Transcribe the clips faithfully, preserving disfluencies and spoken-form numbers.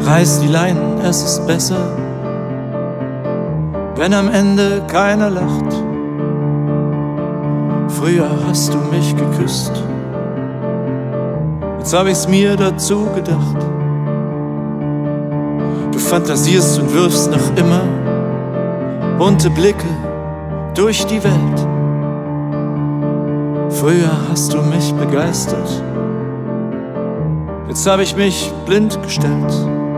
Reiß die Leinen, es ist besser, wenn am Ende keiner lacht. Früher hast du mich geküsst, jetzt hab ich's mir dazu gedacht. Du fantasierst und wirfst noch immer bunte Blicke durch die Welt. Früher hast du mich begeistert, jetzt hab ich mich blind gestellt.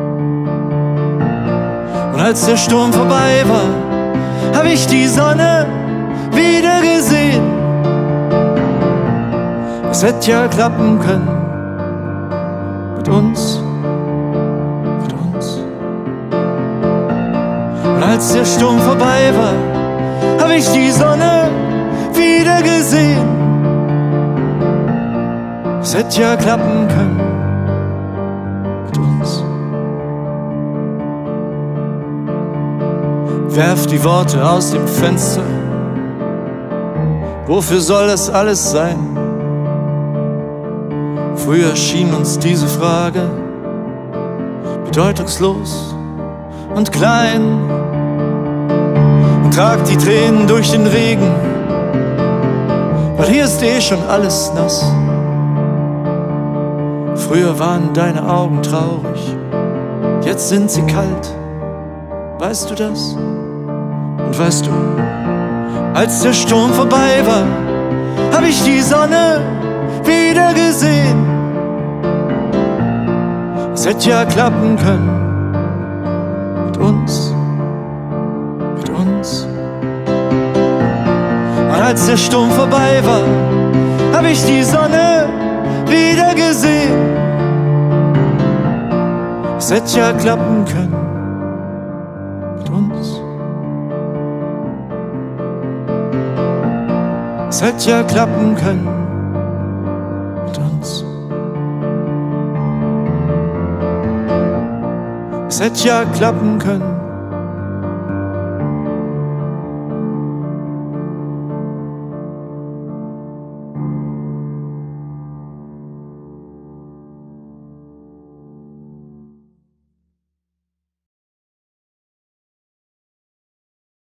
Und als der Sturm vorbei war, hab ich die Sonne wieder gesehen. Es hätte ja klappen können mit uns, mit uns. Und als der Sturm vorbei war, hab ich die Sonne wieder gesehen. Es hätte ja klappen können mit uns. Werf die Worte aus dem Fenster. Wofür soll das alles sein? Früher schien uns diese Frage bedeutungslos und klein. Und trag die Tränen durch den Regen, weil hier ist eh schon alles nass. Früher waren deine Augen traurig, jetzt sind sie kalt. Weißt du das? Und weißt du, als der Sturm vorbei war, hab ich die Sonne wieder gesehen. Es hätte ja klappen können mit uns, mit uns. Und als der Sturm vorbei war, hab ich die Sonne wieder gesehen. Es hätte ja klappen können mit uns. Es hätte ja klappen können mit uns. Es hätte ja klappen können